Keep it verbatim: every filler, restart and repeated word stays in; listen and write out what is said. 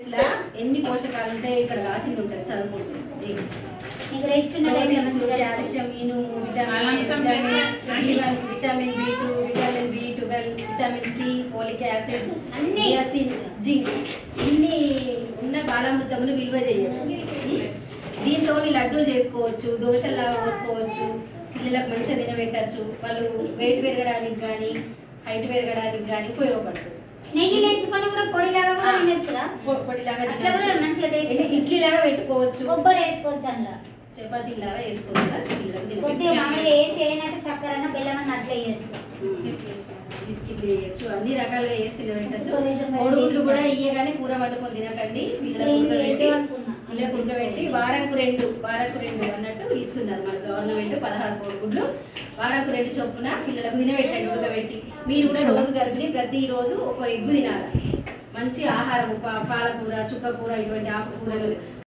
ఇలా ఎన్ని పోషకాలు ఉంటాయి ఇక్కడ రాసి ఉంటుంది చదువుకుంటుంది. కాల్షియం, ఇనుము, vitamin vitamin B two, vitamin B twelve, vitamin C, folic acid, niacin, zinc ఇన్ని ఉన్న బాలామృతములు విలువ చేయాలి. దీంతో లడ్డూలు చేసుకోవచ్చు, దోశలాగా పోసుకోవచ్చు, పిల్లలకు మంచిగా తినబెట్టచ్చు. వాళ్ళు వెయిట్ పెరగడానికి కానీ హైట్ పెరగడానికి కానీ ఉపయోగపడుతుంది. నెయ్యి లేచుకొని కూడా పొడిలాగా కూడా తినొచ్చురా, పొడిలాగా మంచిగా టేస్ట్. ఇడ్లీ లాగా పెట్టుకోవచ్చు, కొబ్బరి వేసుకోవచ్చు, అందులో చపాతీ లాగా వేసుకోవచ్చు, కొద్దిగా మామూలుగా వేసి వేయనట్టు చక్కెర అన్న బెల్లం అన్న అట్లా వేయచ్చు, బిస్కెట్ వేయచ్చు, అన్ని రకాలుగా వేసి తినబెట్టచ్చు. కోడిగుడ్లు కూడా ఇయ్యగానే కూర వండుకొని తినకండి, పిల్లలకు ఉడకబెట్టి పిల్లలకు ఉడకబెట్టి వారంకు రెండు వారంకు రెండు అన్నట్టు ఇస్తున్నారు మన గవర్నమెంట్. పదహారు కోడిగుడ్లు వారంకు రెండు చొప్పున పిల్లలకు తినబెట్టండి ఉడకబెట్టి. మీరు కూడా రోజు గర్భిణి ప్రతి రోజు ఒక ఎగ్గు తినాలి. మంచి ఆహారం, పాలకూర, చుక్కకూర, ఇటువంటి ఆకుకూరలు